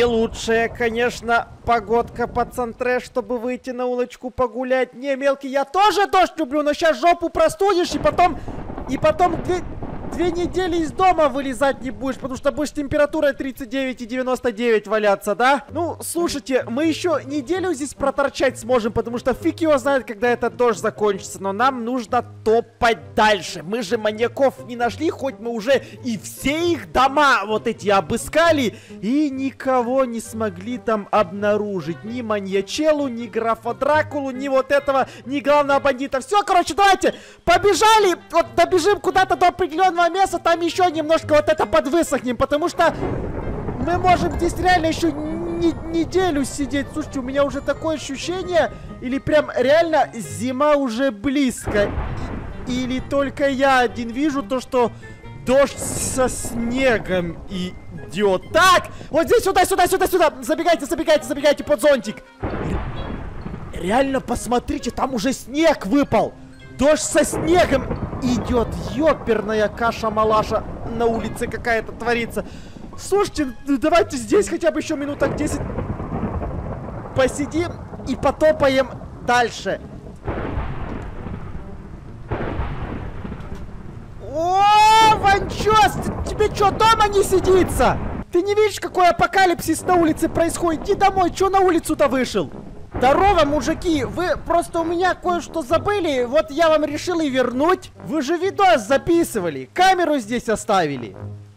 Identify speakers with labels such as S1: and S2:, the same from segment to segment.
S1: Не лучшая, конечно, погодка по центре, чтобы выйти на улочку погулять. Не, мелкий, я тоже дождь люблю, но сейчас жопу простудишь, и потом две недели из дома вылезать не будешь, потому что будешь с температурой 39,99 валяться, да? Ну, слушайте, мы еще неделю здесь проторчать сможем, потому что фиг его знает, когда этот дождь закончится, но нам нужно топать дальше. Мы же маньяков не нашли, хоть мы уже и все их дома вот эти обыскали, и никого не смогли там обнаружить. Ни маньячелу, ни графа Дракулу, ни вот этого, ни главного бандита. Все, короче, давайте, побежали, вот добежим куда-то до определенного места, там еще немножко вот это подвысохнем, потому что мы можем здесь реально еще неделю сидеть. Слушайте, у меня уже такое ощущение, или прям реально зима уже близко, или только я один вижу то, что дождь со снегом идет. Так, вот здесь, сюда, забегайте под зонтик. Реально, посмотрите, там уже снег выпал. Дождь со снегом идет. Ёперная каша-малаша на улице какая-то творится. Слушайте, давайте здесь хотя бы еще минуток 10 посидим и потопаем дальше. О, Ванчос, тебе что, дома не сидится? Ты не видишь, какой апокалипсис на улице происходит? Иди домой, что на улицу-то вышел? Здорово, мужики, вы просто у меня кое-что забыли, вот я вам решил и вернуть. Вы же видос записывали, камеру здесь оставили.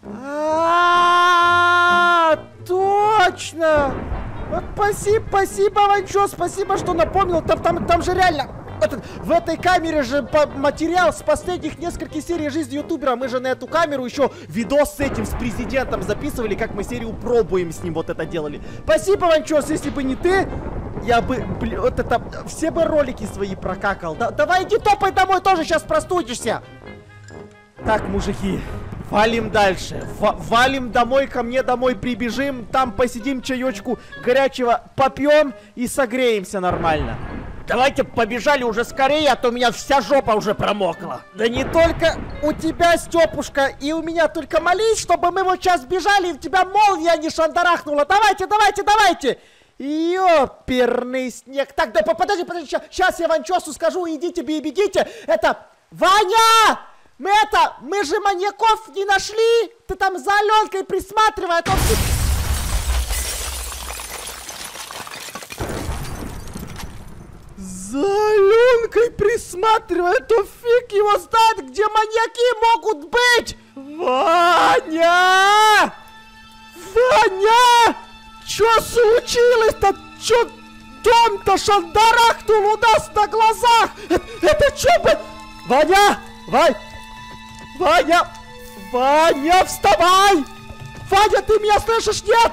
S1: Точно! Вот спасибо, Ванчо, спасибо, что напомнил, там же реально... В этой камере же материал с последних нескольких серий жизни ютубера. Мы же на эту камеру еще видос с этим, с президентом записывали, как мы серию пробуем с ним вот это делали. Спасибо, Ванчос, если бы не ты, я бы, вот это, все бы ролики свои прокакал. Давай иди топай домой, тоже сейчас простудишься. Так, мужики, валим дальше. Валим домой, ко мне домой прибежим, там посидим, чаечку горячего попьем и согреемся нормально.
S2: Давайте побежали уже скорее, а то у меня вся жопа уже промокла.
S1: Да не только у тебя, Степушка, и у меня, только молись, чтобы мы вот сейчас бежали, и в тебя молния не шандарахнула. Давайте! Ёперный снег. Так, да подожди, сейчас я Ванчосу скажу, идите, бегите. Это, Ваня! Мы же маньяков не нашли. Ты там за Аленкой присматривай, а то... За Аленкой присматривай, а то фиг его знает, где маньяки могут быть. Ваня! Чё случилось-то? Чё дом-то шандарахнул у нас на глазах? Это чё бы... Ваня, вставай! Ваня, ты меня слышишь, нет?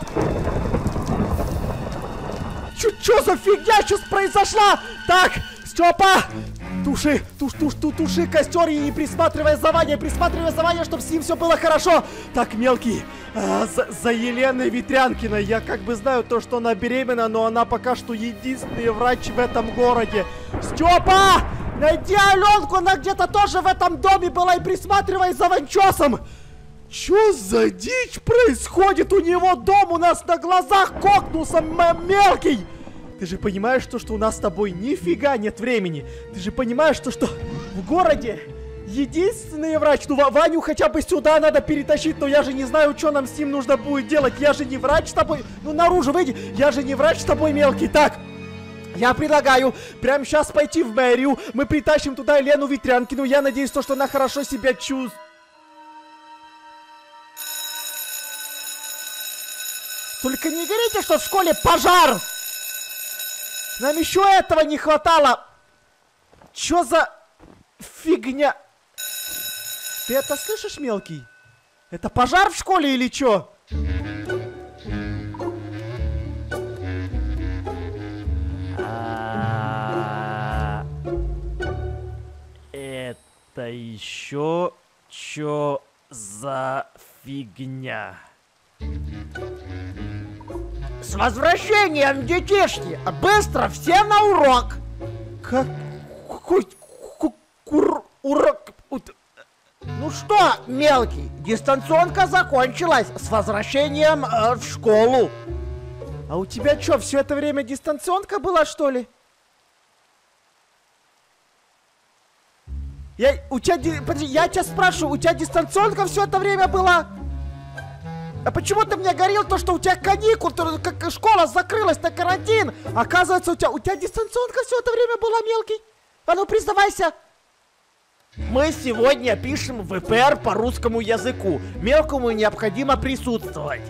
S1: Чё за фигня сейчас произошла? Так, Степа, туши костер и не присматривай за Ваней, чтобы с ним все было хорошо. Так, мелкий, за Еленой Ветрянкиной. Я как бы знаю то, что она беременна, но она пока что единственный врач в этом городе. Степа, найди Аленку, она где-то тоже в этом доме была, и присматривай за Ванчосом. Чё за дичь происходит? У него дом у нас на глазах кокнулся, мелкий! Ты же понимаешь, что у нас с тобой нифига нет времени. Ты же понимаешь, что в городе единственный врач. Ну, Ваню хотя бы сюда надо перетащить, но я же не знаю, что нам с ним нужно будет делать. Я же не врач с тобой. Ну, наружу выйди. Я же не врач с тобой, мелкий. Так, я предлагаю прямо сейчас пойти в мэрию. Мы притащим туда Елену Ветрянкину. Я надеюсь, что она хорошо себя чувствует. Только не говорите, что в школе пожар! Нам еще этого не хватало! Чё за фигня? Ты это слышишь, мелкий? Это пожар в школе или чё? Это еще чё за фигня?
S2: С возвращением, детишки! Быстро, все на урок!
S1: Какой урок?
S2: Ну что, мелкий, дистанционка закончилась. С возвращением в школу.
S1: А у тебя что, все это время дистанционка была, что ли? Подожди, я тебя спрашиваю, у тебя дистанционка все это время была? А почему ты мне говорил то, что у тебя каникулы, как школа закрылась на карантин? Оказывается, у тебя дистанционка все это время была, мелкий? А ну, признавайся.
S2: Мы сегодня пишем ВПР по русскому языку. Мелкому необходимо присутствовать.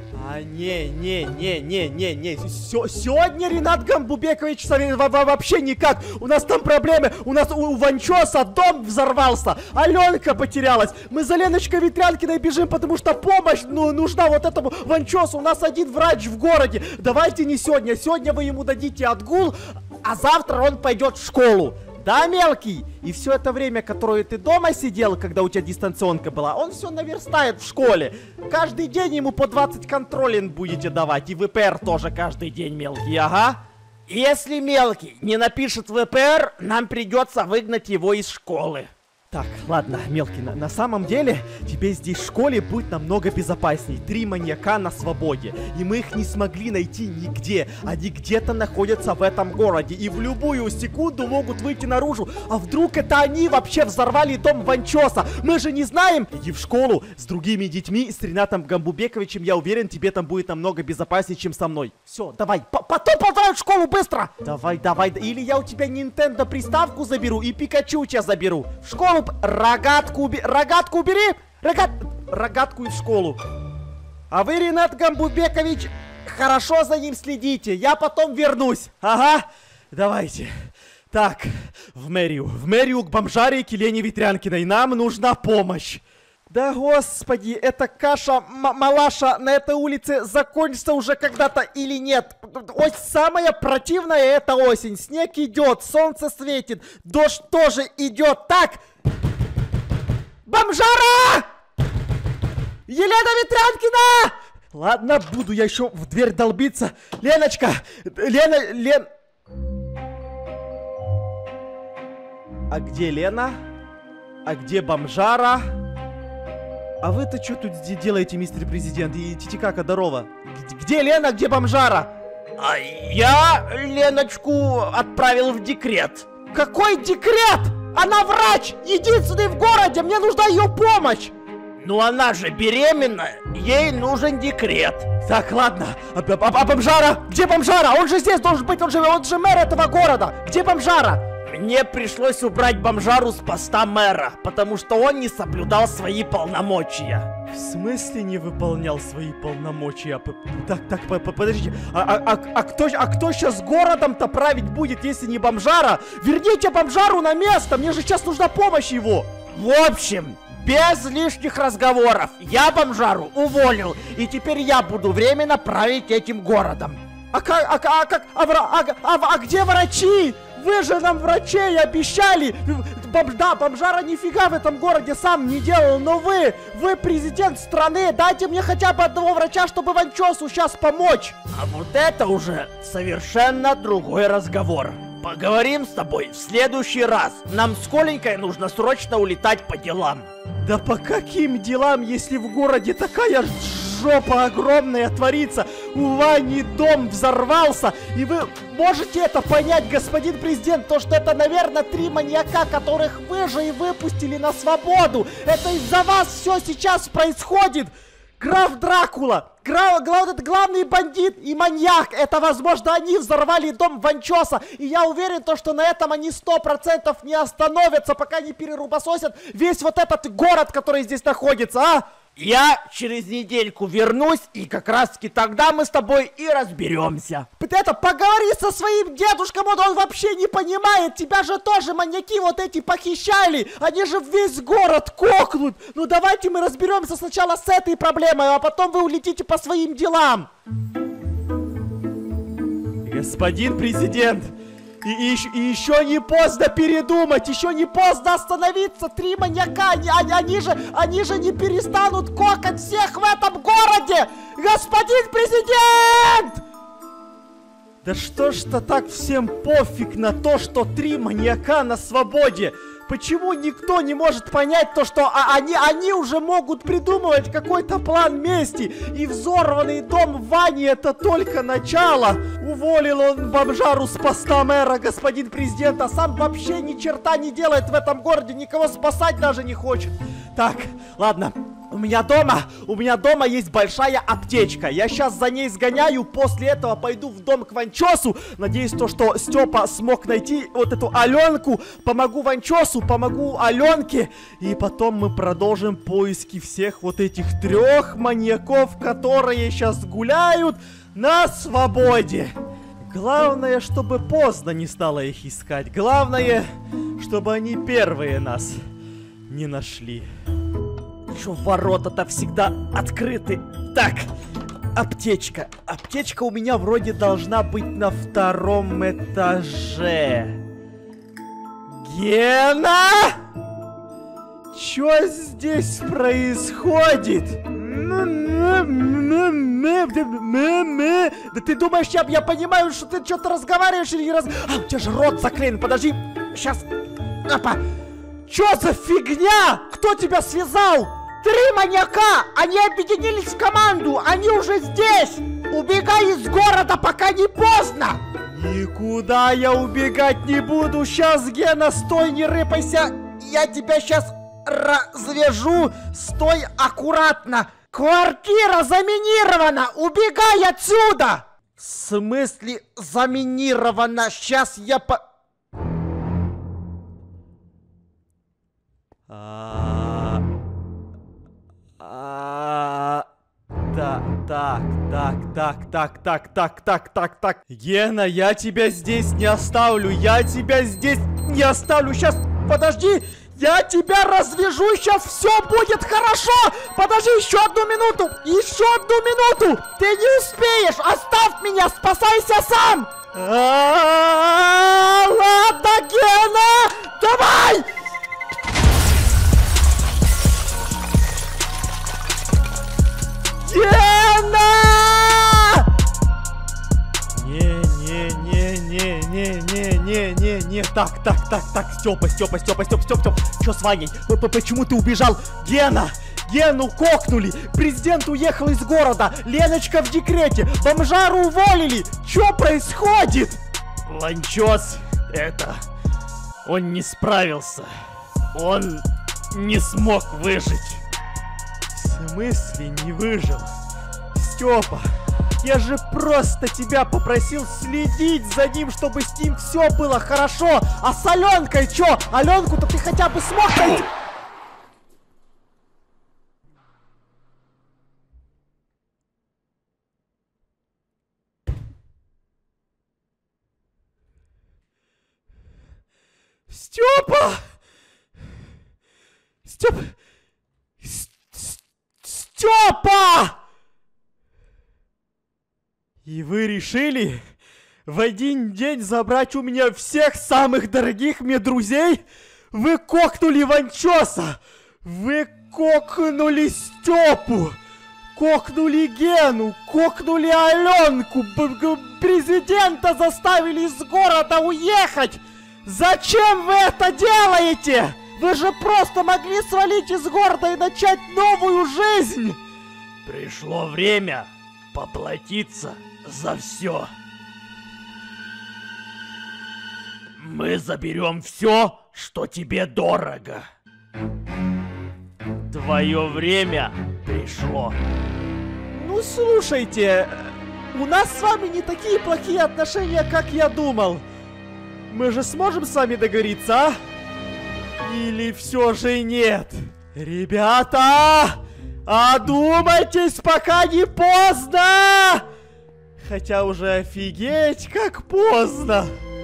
S1: Сегодня Ренат Гамбубекович вообще никак. У нас там проблемы. У нас у Ванчоса дом взорвался. Аленка потерялась. Мы за Леночкой Ветрянкиной бежим, потому что помощь нужна вот этому Ванчосу. У нас один врач в городе. Давайте не сегодня. Сегодня вы ему дадите отгул, а завтра он пойдет в школу. Да, мелкий? И все это время, которое ты дома сидел, когда у тебя дистанционка была, он все наверстает в школе. Каждый день ему по 20 контролин будете давать. И ВПР тоже каждый день, мелкий, ага.
S2: Если мелкий не напишет ВПР, нам придется выгнать его из школы.
S1: Так, ладно, мелкий, на самом деле тебе здесь в школе будет намного безопасней. 3 маньяка на свободе, и мы их не смогли найти нигде. Они где-то находятся в этом городе, и в любую секунду могут выйти наружу. А вдруг это они вообще взорвали дом Ванчоса? Мы же не знаем. Иди в школу с другими детьми, с Ренатом Гамбубековичем, я уверен, тебе там будет намного безопаснее, чем со мной. Все, давай, потом в школу, быстро! Давай, или я у тебя Nintendo приставку заберу и Пикачу тебя заберу. В школу. Рогатку убери! Рогатку и в школу. А вы, Ренат Гамбубекович, хорошо за ним следите. Я потом вернусь. Ага, давайте. Так, в мэрию к бомжаре и к Елене Ветрянкиной. Нам нужна помощь. Да господи, эта каша-малаша на этой улице закончится уже когда-то или нет? Ось самая противная это осень. Снег идет, солнце светит, дождь тоже идет. Так! Бомжара! Елена Ветрянкина! Ладно, буду я еще в дверь долбиться. Леночка! Лен... А где Лена? А где бомжара? А вы-то что тут делаете, мистер президент? И Титикака, здорово. Где Лена, где бомжара?
S2: А я Леночку отправил в декрет.
S1: Какой декрет? Она врач, единственный в городе, мне нужна ее помощь.
S2: Ну она же беременна, ей нужен декрет.
S1: Так, ладно, а бомжара? Где бомжара? Он же здесь должен быть, он же мэр этого города. Где бомжара?
S2: Мне пришлось убрать бомжару с поста мэра, потому что он не соблюдал свои полномочия.
S1: В смысле не выполнял свои полномочия? Так, подождите, а кто сейчас городом-то править будет, если не бомжара? Верните бомжару на место, мне же сейчас нужна помощь его.
S2: В общем, без лишних разговоров, я бомжару уволил, и теперь я буду временно править этим городом.
S1: А где врачи? Вы же нам врачей обещали! Да, бомжара нифига в этом городе сам не делал, но вы президент страны, дайте мне хотя бы одного врача, чтобы Ванчосу сейчас помочь!
S2: А вот это уже совершенно другой разговор. Поговорим с тобой в следующий раз. Нам с Коленькой нужно срочно улетать по делам.
S1: Да по каким делам, если в городе такая жопа огромная творится? У Вани дом взорвался, и вы можете это понять, господин президент, то что это, наверное, 3 маньяка, которых вы же и выпустили на свободу. Это из-за вас все сейчас происходит. Граф Дракула, главный бандит и маньяк, это, возможно, они взорвали дом Ванчоса, и я уверен, что на этом они 100% не остановятся, пока не перерубососят весь вот этот город, который здесь находится, а?
S2: Я через недельку вернусь, и как раз-таки тогда мы с тобой и разберемся.
S1: Это поговори со своим дедушкой, он вообще не понимает, тебя же тоже маньяки вот эти похищали, они же весь город кокнут. Ну давайте мы разберемся сначала с этой проблемой, а потом вы улетите по своим делам. Господин президент, и еще не поздно передумать, еще не поздно остановиться. 3 маньяка, они же не перестанут кокать всех в этом городе! Господин президент! Да что ж-то так всем пофиг на то, что 3 маньяка на свободе? Почему никто не может понять то, что они уже могут придумывать какой-то план мести? И взорванный дом Вани это только начало. Уволил он бомжару с поста мэра, господин президент, а сам вообще ни черта не делает в этом городе, никого спасать даже не хочет. Так, ладно. У меня дома есть большая аптечка. Я сейчас за ней сгоняю, после этого пойду в дом к Ванчосу. Надеюсь, что Степа смог найти вот эту Аленку. Помогу Ванчосу, помогу Аленке. И потом мы продолжим поиски всех вот этих 3 маньяков, которые сейчас гуляют на свободе. Главное, чтобы поздно не стало их искать. Главное, чтобы они первые нас не нашли. Чё, ворота-то всегда открыты. Так, аптечка. Аптечка у меня вроде должна быть на 2-м этаже. Гена! Чё здесь происходит? Да ты думаешь, я понимаю, что ты что-то разговариваешь или не раз... А, у тебя же рот заклеен, подожди. Сейчас. Опа. Чё за фигня? Кто тебя связал? 3 маньяка! Они объединились в команду! Они уже здесь! Убегай из города, пока не поздно! Никуда я убегать не буду! Сейчас, Гена, стой, не рыпайся! Я тебя сейчас развяжу! Стой аккуратно! Квартира заминирована! Убегай отсюда! В смысле заминирована? Сейчас я Так. Гена, я тебя здесь не оставлю. Сейчас, подожди. Я тебя развяжу, сейчас все будет хорошо. Подожди, еще 1 минуту. Ты не успеешь. Оставь меня, спасайся сам. Ладно, Гена, давай. Гена! Не. Так. Степа. Что с Ваней? Почему ты убежал? Гену кокнули. Президент уехал из города. Леночка в декрете. Бомжару уволили. Что происходит?
S2: Ванчос, он не справился. Он не смог выжить.
S1: В смысле не выжил? Степа, я же просто тебя попросил следить за ним, чтобы с ним все было хорошо. А с Аленкой чё? Аленку-то ты хотя бы смог найти? Степа! Степа! И вы решили в один день забрать у меня всех самых дорогих мне друзей? Вы кокнули Ванчоса! Вы кокнули Степу! Кокнули Гену! Кокнули Аленку! Президента заставили из города уехать! Зачем вы это делаете? Вы же просто могли свалить из города и начать новую жизнь!
S2: Пришло время поплатиться за все. Мы заберем все, что тебе дорого. Твое время пришло.
S1: Ну слушайте, у нас с вами не такие плохие отношения, как я думал. Мы же сможем с вами договориться, а? Или все же нет? Ребята, одумайтесь, пока не поздно! Хотя уже офигеть, как поздно!